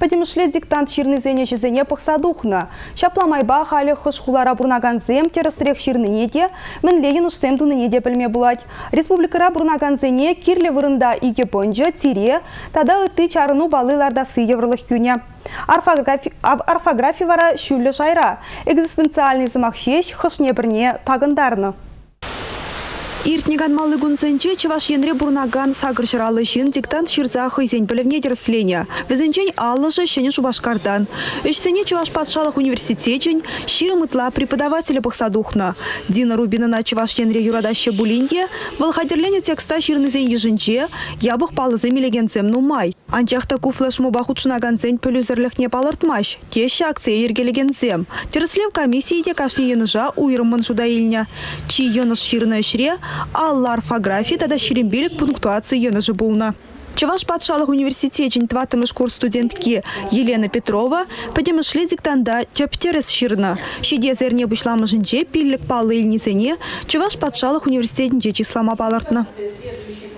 Подемышле диктант ширны зене жезене пықсадухна. Шапламайба халі хышхулара бурнаган зем тересірек ширныне де, мен леген ұшсем туныне де білме бұлад. Республикара бурнаган зене кирле вырында иге бонжы, тире, тада үтті чарыну балыларда сыйеврлық күне. Орфография вара шүлі жайра. Экзистенциальный замақшеш хышне бірне тағындарны. Иртнеган малы гунзенче чеваш енре бурнаган сагыр жыралы жин диктант ширза хыйзен білівне дерсления. Везенчен аллыжы шене Шубашкардан. Ишсене чеваш патшалық университетчен ширымытла преподавателя пықсадухна. Дина Рубинана чеваш енре юрадаще булинде, валхадерлене текста ширнызен ежінче, ябық палызы мелегенцем нумай. Анчахта куфлэшму бахутшынаганцен пөлюзерліхне палыртмаш, теші акция ергелегенцем. Тереслев комиссийде кашне еныжа уйрымын шудаильня. Чи еныш ширны шре, алла орфографии тада ширембелік пунктуации еныжы булна. Чеваш патшалық университетчен тватымыш курс студентки Елена Петрова подемышле диктанда тёптерес ширна. Шеде зерне бышламыжынче пиллік палы илнезене Чеваш патшалық университетінче числама палыртны.